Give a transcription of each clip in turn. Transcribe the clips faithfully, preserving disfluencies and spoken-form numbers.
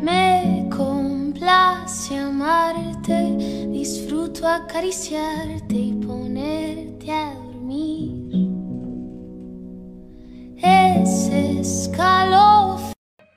Me complace amarte, disfruto acariciarte y ponerte a dormir. Ese escalofrío.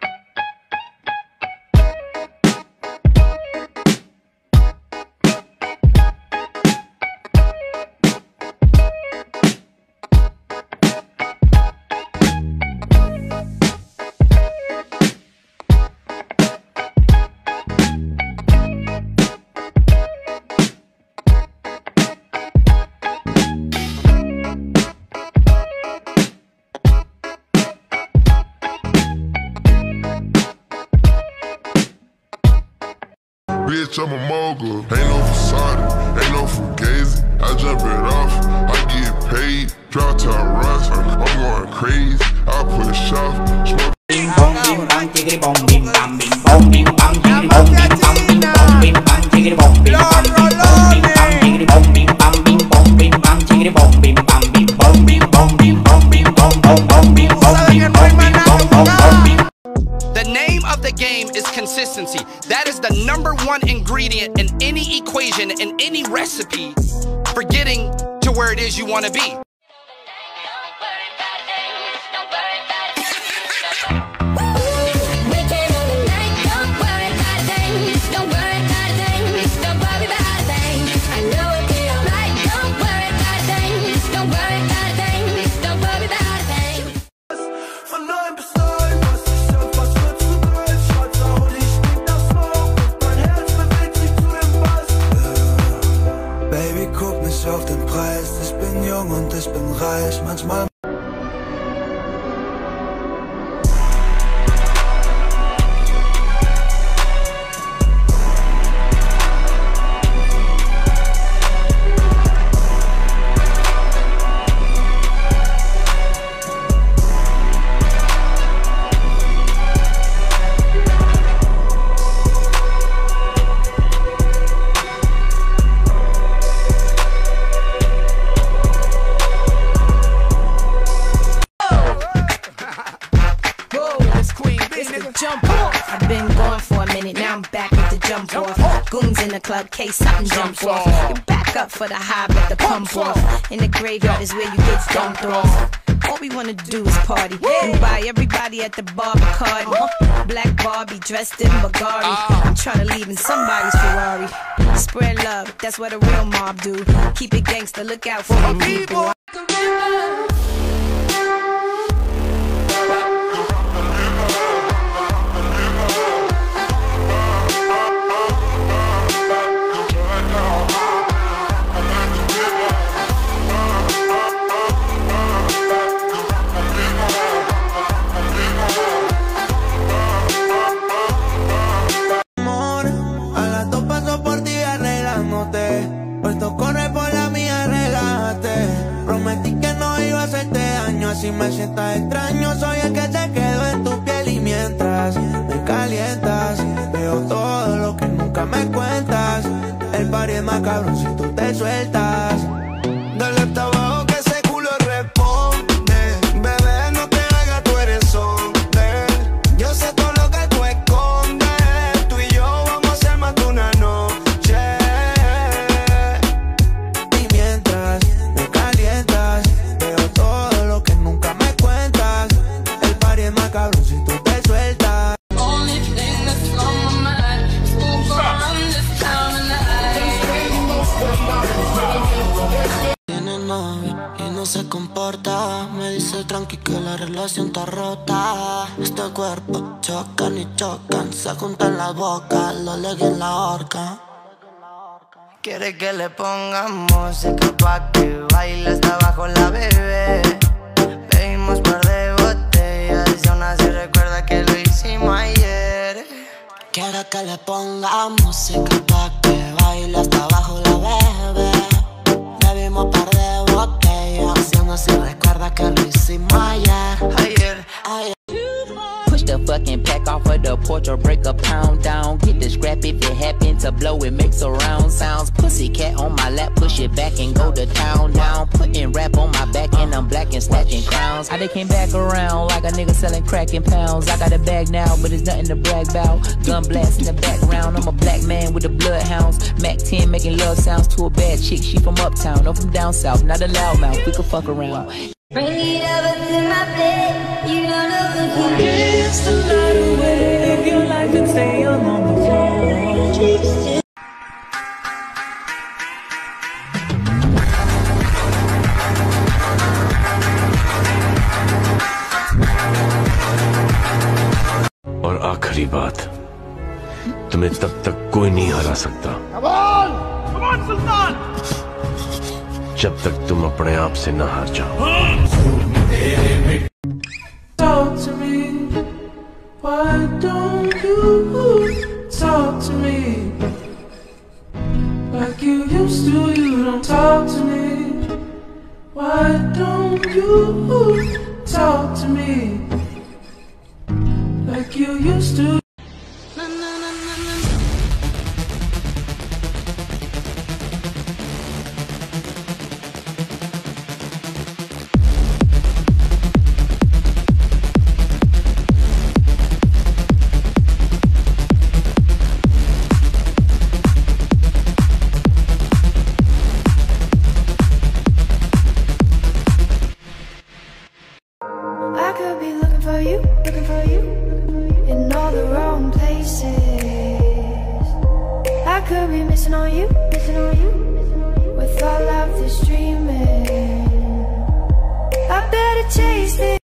Bitch, I'm a mogul. Ain't no facade, ain't no fugazi. I jump it off, I get paid. Drop top rocks, I'm going crazy. I push off, smoke. Bing bong bing bang tiggity bong bing bang bing bong bing bang tiggity bong bing bang bing bong bing bang tiggity bong bing bang bing bong bing bang tiggity bong bing bang bing bong bing bang tiggity bong bing bang bing bong bing bong bing bong bing bong bong bong bing bong bing bong bing bong bong bong bing. The name of the game is consistency. That is the number one ingredient in any equation, in any recipe for getting to where it is you want to be. Auf den Preis, ich bin jung und ich bin reich, manchmal. Jump off. I've been gone for a minute, now I'm back with the jump off. Goons in the club, case something jump off. You back up for the high, but the pump off. In the graveyard is where you get dumped off. All we wanna do is party and buy everybody at the bar Bacardi. Black Barbie dressed in Bulgari. I'm trying to leave in somebody's Ferrari. Spread love, that's what a real mob do. Keep it gangster, look out for the people. Si me sientas extraño, soy el que te quedo en tu piel. Y mientras me calientas, veo todo lo que nunca me cuentas. El party es más cabrón si tú te sueltas. Dale hasta abajo que ese culo responde. Bebé, no te hagas, tú eres hombre. Yo sé todo lo que tú escondes. Tú y yo vamos a hacer más de una noche. Y mientras me calientas, veo todo lo que nunca me cuentas. El party es más cabrón si tú te sueltas. Only thing that's on my mind is who's gonna run this town tonight. Tiene novio y no se comporta. Me dice tranqui que la relación está rota. Este cuerpo chocan y chocan, se juntan la boca, lo leguen en la horca. Quiere que le pongamos música pa' que baile hasta abajo la bebé. Bebimos par de botellas y aún así recuerda que lo hicimos ayer. Quiere que le ponga música pa' que baile hasta abajo la bebé. Bebimos par de botellas y aún así recuerda que lo hicimos ayer. Ayer, ayer. Push the sucking, pack off of the porch or break a pound down. Get the scrap if it happen to blow, it makes a round sounds. Pussy cat on my lap, push it back and go to town now. Putting rap on my back and I'm black and stacking crowns. I they came back around like a nigga selling crack in pounds. I got a bag now, but it's nothing to brag about. Gun blast in the background, I'm a black man with the bloodhounds. Mac ten making love sounds to a bad chick, she from uptown, no from down south, not a loudmouth, we could fuck around. Bring it over to my bed, you don't know the feeling. Dance the night away, live your life and stay young on the floor. और आखिरी बात, तुम्हें तब तक कोई नहीं हरा सकता जब तक तुम अपने आप से न हार जाओ। Talk to me, why don't you talk to me like you used to? You don't talk to me. Why don't you talk to me like you used to? I could be looking for you, looking for you in all the wrong places. I could be missing on you, missing on you with all of this dreaming. I better chase it.